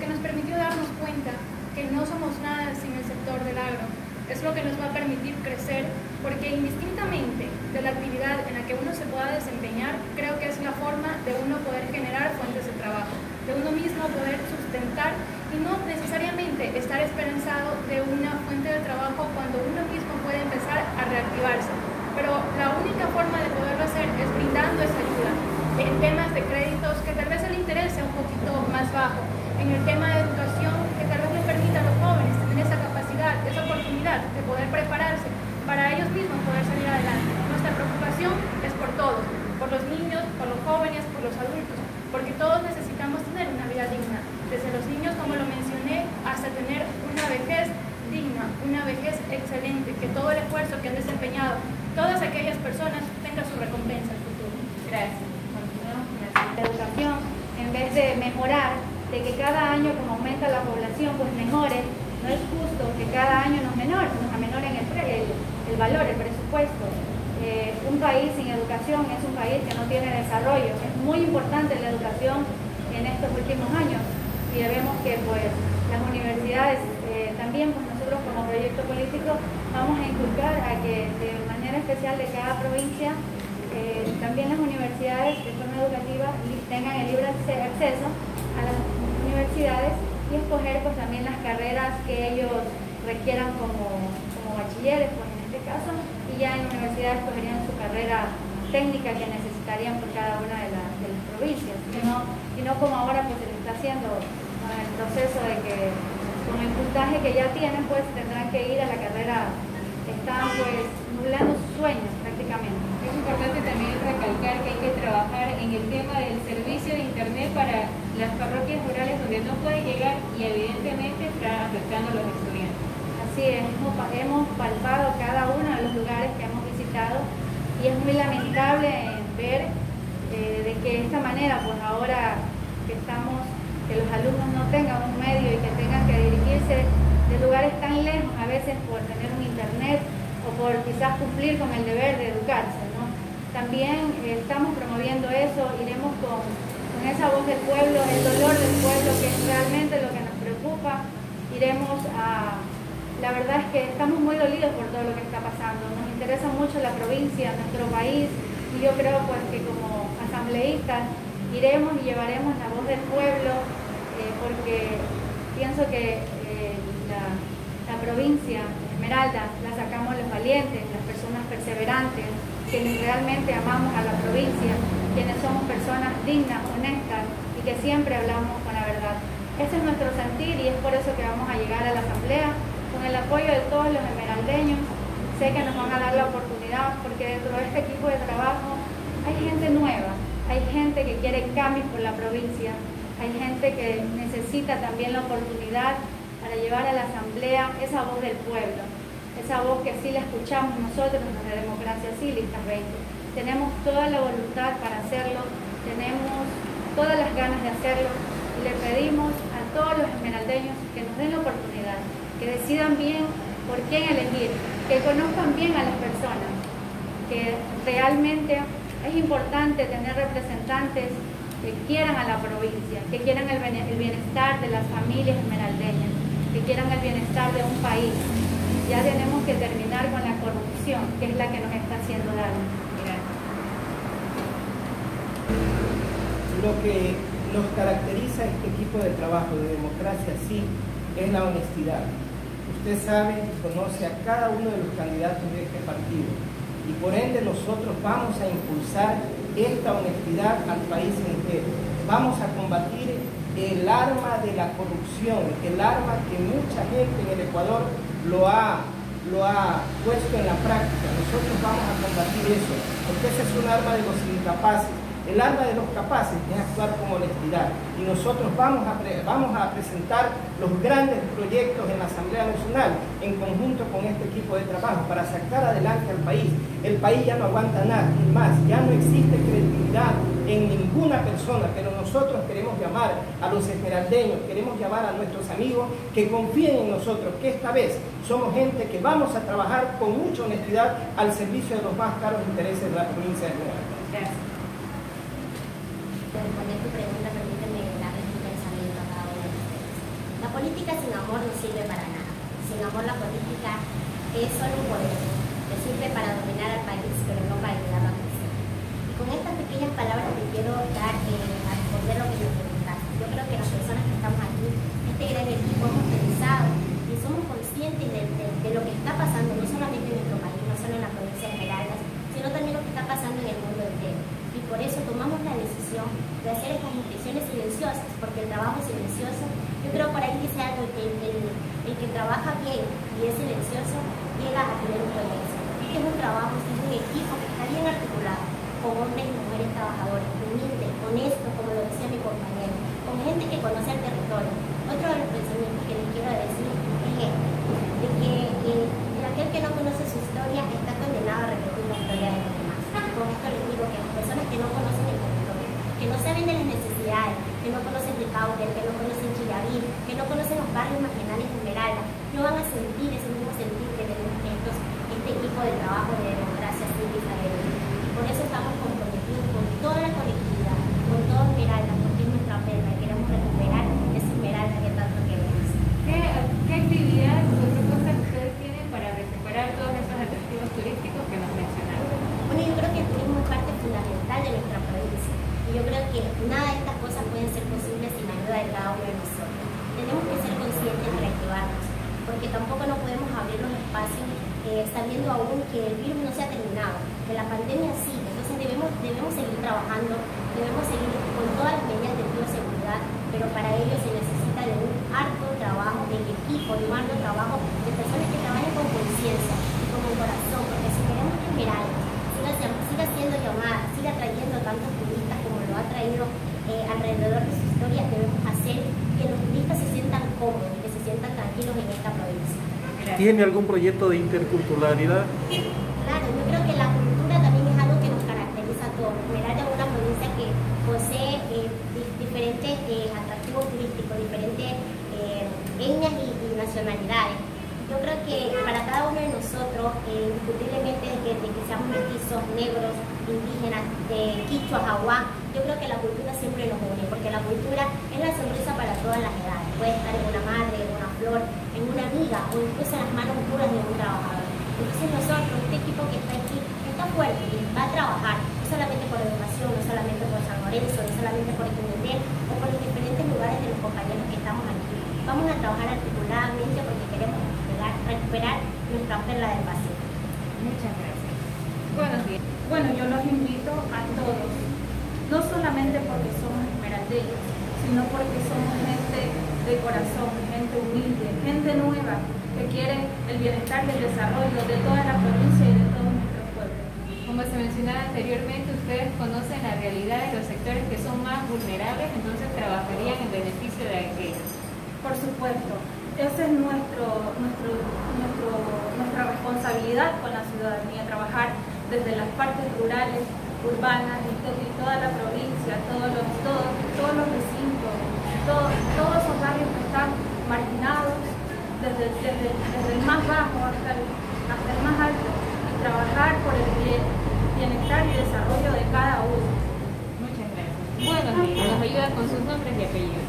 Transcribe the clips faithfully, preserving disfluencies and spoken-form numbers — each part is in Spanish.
que nos permitió darnos cuenta que no somos nada sin el sector del agro. Es lo que nos va a permitir crecer, porque indistintamente de la actividad en la que uno se pueda desempeñar, creo que es la forma de uno poder generar fuentes de trabajo, de uno mismo poder sustentar y no necesariamente estar esperanzado de una fuente de trabajo cuando uno mismo puede empezar a reactivarse. Pero la única forma de poderlo hacer es brindando esa ayuda en temas de créditos que tal vez el interés sea un poquito más bajo, en el tema de educación que tal vez les permita a los jóvenes tener esa capacidad, esa oportunidad de poder prepararse para ellos mismos poder salir adelante. Nuestra preocupación es por todos, por los niños, por los jóvenes, por los adultos, porque todos necesitamos tener una vida digna, desde los niños, como lo mencioné, hasta tener una vejez digna, una vejez excelente, que todo el esfuerzo que han desempeñado todas aquellas personas tenga su recompensa en el futuro. Gracias. La educación, en vez de mejorar, de que cada año como aumenta la población, pues mejore, no es justo que cada año nos menor, nos amenoren el, el, el valor, el presupuesto. Eh, un país sin educación es un país que no tiene desarrollo. Es muy importante la educación en estos últimos años y vemos que pues las universidades eh, también, pues nosotros como proyecto político vamos a inculcar a que de manera especial de cada provincia eh, también las universidades de forma educativa tengan el libre acceso a las universidades y escoger pues también las carreras que ellos requieran como, como bachilleres, pues en este caso, y ya en la universidad escogerían su carrera técnica que necesitarían por cada una de, la, de las provincias, y no, y no como ahora pues se le está haciendo con el proceso de que con el puntaje que ya tienen pues tendrán que ir a la carrera, están pues nublando sus sueños prácticamente. Es importante también recalcar que hay que trabajar en el tema del servicio de internet para las parroquias rurales donde no puede llegar y evidentemente está afectando a los estudiantes. Así es, hemos palpado cada uno de los lugares que hemos visitado y es muy lamentable ver eh, de que de esta manera, pues ahora que estamos, que los alumnos no tengan un medio y que tengan que dirigirse de lugares tan lejos, a veces por tener un internet o por quizás cumplir con el deber de educarse, ¿no? También eh, estamos promoviendo eso, iremos con, con esa voz del pueblo, el dolor del pueblo, que es realmente lo que nos preocupa, iremos a... La verdad es que estamos muy dolidos por todo lo que está pasando, nos interesa mucho la provincia, nuestro país, y yo creo pues que como asambleístas iremos y llevaremos la voz del pueblo, eh, porque pienso que eh, la, la provincia Esmeralda la sacamos los valientes, las personas perseverantes, quienes realmente amamos a la provincia, quienes somos personas dignas, honestas y que siempre hablamos con la verdad. Ese es nuestro sentir y es por eso que vamos a llegar a la asamblea con el apoyo de todos los esmeraldeños. Sé que nos van a dar la oportunidad porque dentro de este equipo de trabajo hay gente nueva, hay gente que quiere cambios por la provincia, hay gente que necesita también la oportunidad para llevar a la asamblea esa voz del pueblo, esa voz que sí la escuchamos nosotros desde Democracia Sí Listas veinte. Tenemos toda la voluntad para hacerlo, tenemos todas las ganas de hacerlo y le pedimos a todos los esmeraldeños que nos den la oportunidad, que decidan bien por quién elegir, que conozcan bien a las personas, que realmente es importante tener representantes que quieran a la provincia, que quieran el bienestar de las familias esmeraldeñas, que quieran el bienestar de un país. Ya tenemos que terminar con la corrupción, que es la que nos está haciendo daño. Lo que nos caracteriza a este equipo de trabajo de Democracia Sí es la honestidad. Usted sabe y conoce a cada uno de los candidatos de este partido y por ende nosotros vamos a impulsar esta honestidad al país entero. Vamos a combatir el arma de la corrupción, el arma que mucha gente en el Ecuador lo ha, lo ha puesto en la práctica. Nosotros vamos a combatir eso, porque ese es un arma de los incapaces. El arma de los capaces es actuar con honestidad y nosotros vamos a, pre vamos a presentar los grandes proyectos en la Asamblea Nacional en conjunto con este equipo de trabajo para sacar adelante al país. El país ya no aguanta nada, es más, ya no existe credibilidad en ninguna persona, pero nosotros queremos llamar a los esmeraldeños, queremos llamar a nuestros amigos que confíen en nosotros, que esta vez somos gente que vamos a trabajar con mucha honestidad al servicio de los más caros intereses de la provincia de Esmeralda. Gracias. Responder tu pregunta, permíteme darles un pensamiento a cada uno de ustedes. política sin amor no sirve para nada. Sin amor la política es solo un poder, que sirve para dominar al país, pero no para ayudarlo a crecer. Y con estas pequeñas palabras te quiero dar eh, a responder lo que me preguntaste. Yo creo que las personas que estamos aquí, este gran equipo, hemos pensado y somos conscientes de, de, de lo que está pasando, no solamente en nuestro país, no solo en la provincia de Esmeraldas, sino también lo que está pasando en el mundo entero. Y por eso tomamos la decisión de hacer estas inscripciones silenciosas, porque el trabajo es silencioso. Yo creo por ahí dice algo que el, el, el que trabaja bien y es silencioso llega a tener un buen éxito. Este es un trabajo, este es un equipo que está bien articulado, con hombres y mujeres trabajadores, humildes, honestos, como lo decía mi compañero, con gente que conoce el territorio. Otro de los pensamientos que les quiero decir es este, de que eh, aquel que no conoce su historia está condenado a repetir la historia de los demás. Con esto les digo que las personas que no conocen el territorio, que no saben de las necesidades, que no conocen Ricaurte, que no conocen Chillaví, que no conocen los barrios marginales de Esmeralda, no van a sentir ese mismo sentir que tenemos estos, este equipo de trabajo de democracia cívica. Y por eso estamos comprometidos con toda la colectividad, con toda Esmeralda, porque es nuestra perla y queremos recuperar esa Esmeralda que tanto queremos. ¿Qué, qué actividades o propuestas ustedes tienen para recuperar todos estos atractivos turísticos que nos mencionaron? Bueno, yo creo que el turismo es parte fundamental de nuestra provincia y yo creo que nada de estas cosas pueden ser posibles sin la ayuda de cada uno de nosotros. Tenemos que ser conscientes de reactivarnos, porque tampoco no podemos abrir los espacios eh, sabiendo aún que el virus no se ha terminado, que la pandemia sigue. Entonces debemos, debemos seguir trabajando, debemos seguir con todas las medidas de bioseguridad, pero para ello se necesita de un harto trabajo de equipo, de un harto trabajo de personas que trabajen con conciencia y con el corazón, porque si queremos que Esmeralda siga, siga siendo llamada, siga trayendo tantos turistas como lo ha traído eh, alrededor de su historia, debemos hacer que los turistas se sientan cómodos y que se sientan tranquilos en esta provincia. ¿Tiene algún proyecto de interculturalidad? Claro, yo creo que la cultura también es algo que nos caracteriza a todos. Esmeralda es una provincia que posee eh, diferentes eh, atractivos turísticos, diferentes eh, etnias y, y nacionalidades. Yo creo que para cada uno de nosotros, eh, indiscutiblemente desde que seamos mestizos, negros, indígenas, de quichua, jaguá, yo creo que la cultura siempre nos une, porque la cultura es la sonrisa para todas las edades. Puede estar en una madre, en una flor, en una amiga o incluso en las manos puras de un trabajador. Entonces nosotros, este equipo que está aquí, está fuerte y va a trabajar, no solamente por educación, no solamente por San Lorenzo, no solamente por Quindel o por los diferentes lugares de los compañeros que estamos aquí. Vamos a trabajar articuladamente porque queremos recuperar nuestra perla del Pacífico. Muchas gracias. Buenos días. Bueno, yo los invito a todos, no solamente porque somos esmeraldeños, sino porque somos gente de corazón, gente humilde, gente nueva, que quiere el bienestar y el desarrollo de toda la provincia y de todos nuestros pueblos. Como se mencionaba anteriormente, ustedes conocen la realidad de los sectores que son más vulnerables, entonces trabajarían en beneficio de aquellos. Por supuesto, esa es nuestro, nuestro, nuestro, nuestra responsabilidad con la ciudadanía, trabajar desde las partes rurales, urbanas y, to y toda la provincia, todos los, todos, todos los recintos, todo, todos esos barrios que están marginados, desde, desde, desde el más bajo hasta el, hasta el más alto, y trabajar por el bien, bienestar y desarrollo de cada uno. Muchas gracias. Buenos días, nos ayuda con sus nombres y apellidos.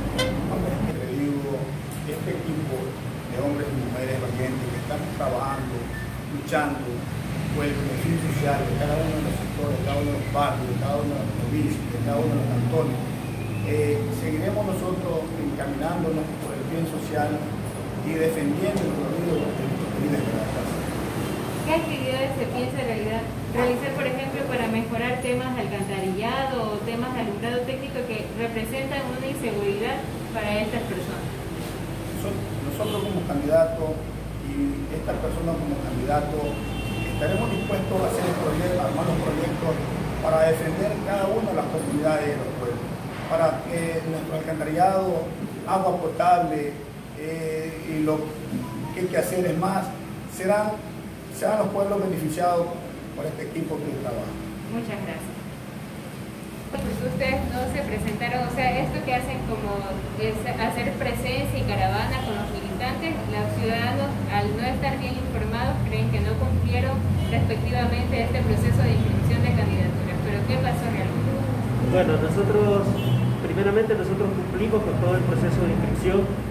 Este equipo de hombres y mujeres valientes que están trabajando, luchando por el beneficio social de cada uno de los sectores, de cada uno de los barrios, de cada uno de las provincias, de cada uno de los cantones, eh, seguiremos nosotros encaminándonos por el bien social y defendiendo los derechos de nuestros queridos esmeraldas. ¿Qué actividades se piensa en realidad realizar, por ejemplo, para mejorar temas de alcantarillado o temas de alumbrado técnico que representan una inseguridad para estas personas? Nosotros como candidatos y estas personas como candidatos estaremos dispuestos a hacer proyectos, armar los proyectos para defender cada una de las comunidades de los pueblos, para que nuestro alcantarillado, agua potable eh, y lo que hay que hacer es más, serán, serán los pueblos beneficiados por este equipo que trabaja. Muchas gracias. Pues ustedes no se presentaron, o sea, esto que hacen como es hacer presencia y caravana con los militantes, los ciudadanos al no estar bien informados creen que no cumplieron respectivamente este proceso de inscripción de candidaturas. ¿Pero qué pasó realmente? Bueno, nosotros, primeramente nosotros cumplimos con todo el proceso de inscripción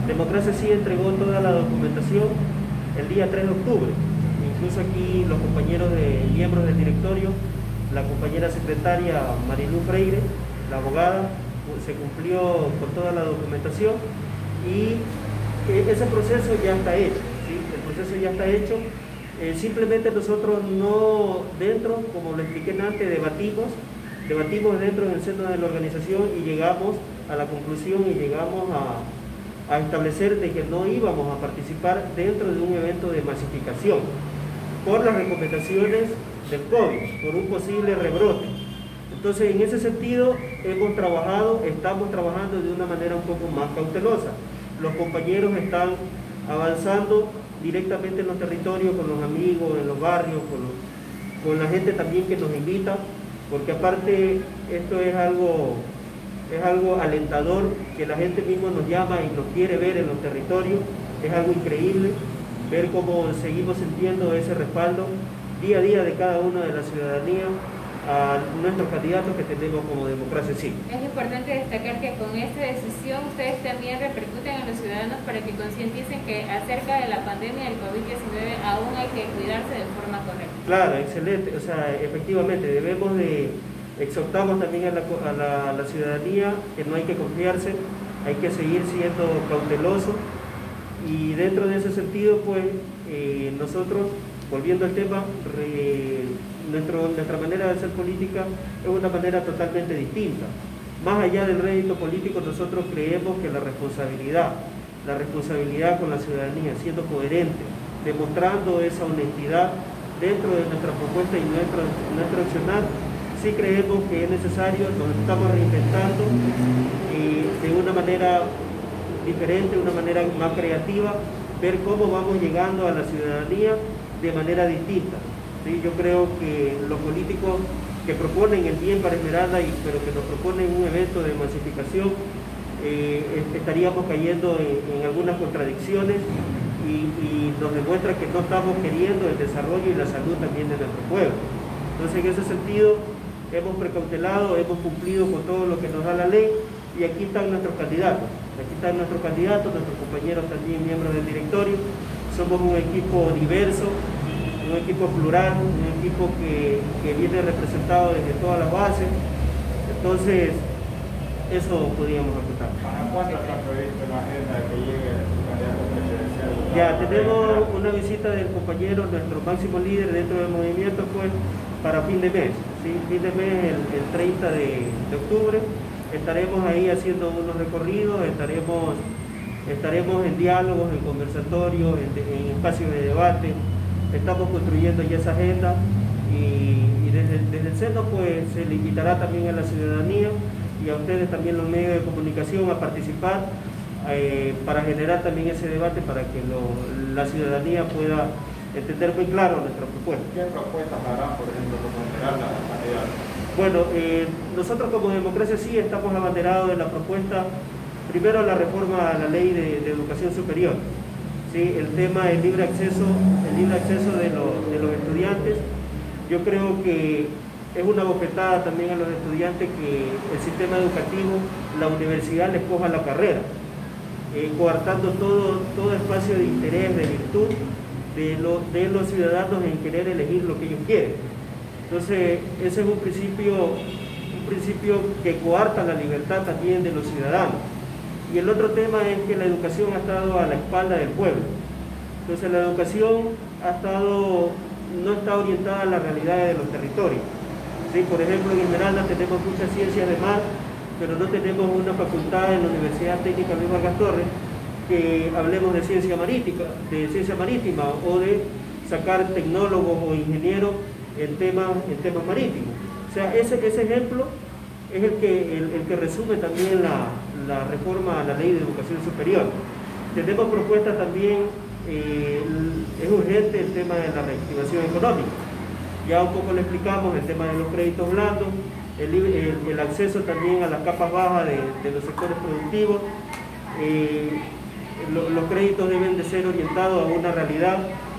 Democracia Sí entregó toda la documentación el día tres de octubre. Incluso aquí los compañeros de miembros del directorio, la compañera secretaria Marilu Freire, la abogada, se cumplió con toda la documentación y ese proceso ya está hecho, ¿sí? El proceso ya está hecho. Eh, simplemente nosotros no dentro, como lo expliqué antes, debatimos, debatimos dentro del seno de la organización y llegamos a la conclusión y llegamos a, a establecer de que no íbamos a participar dentro de un evento de masificación por las recomendaciones del COVID, por un posible rebrote. Entonces, en ese sentido, hemos trabajado, estamos trabajando de una manera un poco más cautelosa. Los compañeros están avanzando directamente en los territorios, con los amigos, en los barrios, con, los, con la gente también que nos invita, porque aparte esto es algo, es algo alentador, que la gente misma nos llama y nos quiere ver en los territorios, es algo increíble, ver cómo seguimos sintiendo ese respaldo día a día de cada una de la ciudadanía a nuestros candidatos que tenemos como Democracia Sí. Es importante destacar que con esta decisión ustedes también repercuten en los ciudadanos para que concienticen que acerca de la pandemia del COVID diecinueve aún hay que cuidarse de forma correcta. Claro, excelente. O sea, efectivamente debemos de, exhortamos también a la, a la, a la ciudadanía que no hay que confiarse, hay que seguir siendo cauteloso y dentro de ese sentido pues eh, nosotros, volviendo al tema, re, Nuestro, nuestra manera de hacer política es una manera totalmente distinta. Más allá del rédito político, nosotros creemos que la responsabilidad, la responsabilidad con la ciudadanía, siendo coherente, demostrando esa honestidad dentro de nuestra propuesta y nuestro, nuestro accionar, sí creemos que es necesario, nos estamos reinventando y de una manera diferente, de una manera más creativa, ver cómo vamos llegando a la ciudadanía de manera distinta. Sí, yo creo que los políticos que proponen el bien para Esmeralda, y, pero que nos proponen un evento de masificación, eh, estaríamos cayendo en, en algunas contradicciones y, y nos demuestra que no estamos queriendo el desarrollo y la salud también de nuestro pueblo. Entonces, en ese sentido, hemos precautelado, hemos cumplido con todo lo que nos da la ley y aquí están nuestros candidatos. Aquí están nuestros candidatos, nuestros compañeros también miembros del directorio. Somos un equipo diverso, un equipo plural, un equipo que, que viene representado desde todas las bases. Entonces, eso podríamos apuntar. ¿Para cuándo está previsto la agenda que llegue su candidato presidencial? Ya, tenemos una visita del compañero, nuestro máximo líder dentro del movimiento, pues, para fin de mes. ¿Sí? Fin de mes, el, el treinta de octubre, estaremos ahí haciendo unos recorridos, estaremos, estaremos en diálogos, en conversatorios, en, en espacios de debate. Estamos construyendo ya esa agenda y, y desde, desde el seno pues se le invitará también a la ciudadanía y a ustedes también los medios de comunicación a participar eh, para generar también ese debate para que lo, la ciudadanía pueda entender muy claro nuestra propuesta. ¿Qué propuestas harán, por ejemplo, como Esmeralda candidato? Bueno, eh, nosotros como Democracia Sí estamos abanderados de la propuesta, primero la reforma a la ley de, de educación superior. Sí, el tema del libre acceso, el libre acceso de, lo, de los estudiantes, yo creo que es una bofetada también a los estudiantes que el sistema educativo, la universidad les coja la carrera, eh, coartando todo, todo espacio de interés, de virtud de, lo, de los ciudadanos en querer elegir lo que ellos quieren. Entonces, ese es un principio, un principio que coarta la libertad también de los ciudadanos. Y el otro tema es que la educación ha estado a la espalda del pueblo. Entonces la educación ha estado, no está orientada a las realidades de los territorios. ¿Sí? Por ejemplo, en Esmeralda tenemos muchas ciencias de mar, pero no tenemos una facultad en la Universidad Técnica Luis Vargas Torres que hablemos de ciencia marítima, de ciencia marítima o de sacar tecnólogos o ingenieros en temas, en temas marítimos. O sea, ese, ese ejemplo es el que, el, el que resume también la, la reforma a la ley de educación superior. Tenemos propuestas también, eh, es urgente el tema de la reactivación económica. Ya un poco le explicamos el tema de los créditos blandos, el, el, el acceso también a las capas bajas de, de los sectores productivos. Eh, lo, los créditos deben de ser orientados a una realidad.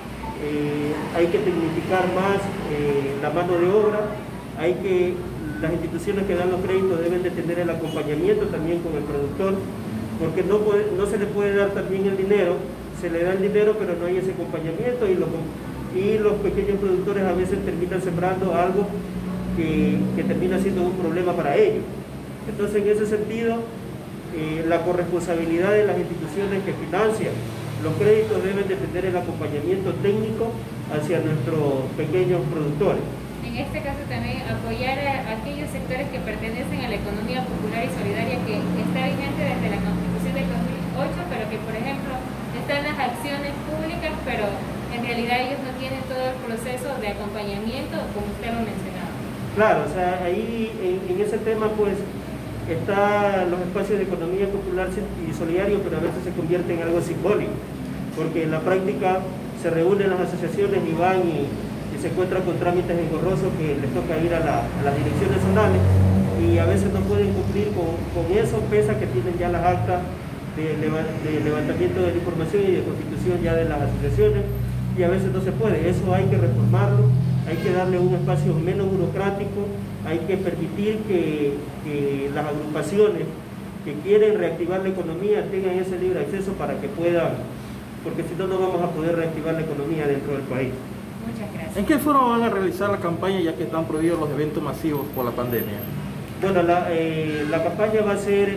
Eh, hay que tecnificar más eh, la mano de obra, hay que, las instituciones que dan los créditos deben de tener el acompañamiento también con el productor porque no, puede, no se le puede dar también el dinero, se le da el dinero pero no hay ese acompañamiento y, lo, y los pequeños productores a veces terminan sembrando algo que, que termina siendo un problema para ellos. Entonces, en ese sentido, eh, la corresponsabilidad de las instituciones que financian los créditos deben de tener el acompañamiento técnico hacia nuestros pequeños productores. En este caso también apoyar a aquellos sectores que pertenecen a la economía popular y solidaria que está vigente desde la Constitución del dos mil ocho, pero que por ejemplo están las acciones públicas, pero en realidad ellos no tienen todo el proceso de acompañamiento como usted lo mencionaba. Claro, o sea, ahí en, en ese tema pues están los espacios de economía popular y solidario, pero a veces se convierte en algo simbólico, porque en la práctica se reúnen las asociaciones y van y, y se encuentran con trámites engorrosos que les toca ir a, la, a las direcciones zonales y a veces no pueden cumplir con, con eso, pese a que tienen ya las actas de, de levantamiento de la información y de constitución ya de las asociaciones, y a veces no se puede. Eso hay que reformarlo, hay que darle un espacio menos burocrático, hay que permitir que, que las agrupaciones que quieren reactivar la economía tengan ese libre acceso para que puedan, porque si no, no vamos a poder reactivar la economía dentro del país. Muchas gracias. ¿En qué forma van a realizar la campaña ya que están prohibidos los eventos masivos por la pandemia? Bueno, la, eh, la campaña va a ser,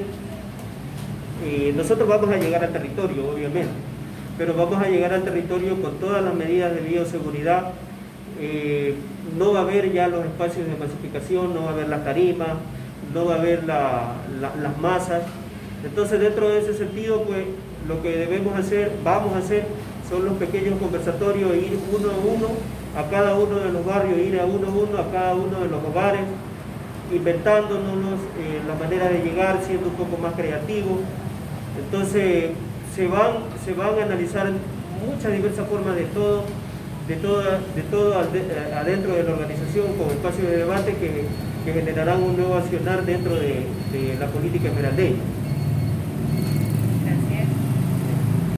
eh, nosotros vamos a llegar al territorio, obviamente, pero vamos a llegar al territorio con todas las medidas de bioseguridad. Eh, no va a haber ya los espacios de masificación, no va a haber las tarimas, no va a haber la, la, las masas. Entonces, dentro de ese sentido, pues lo que debemos hacer, vamos a hacer, son los pequeños conversatorios, ir uno a uno a cada uno de los barrios, ir a uno a uno a cada uno de los hogares, inventándonos eh, la manera de llegar, siendo un poco más creativos. Entonces, se van, se van a analizar muchas diversas formas de todo, de todo, de todo adentro de la organización, con espacios de debate que, que generarán un nuevo accionar dentro de, de la política esmeraldeña.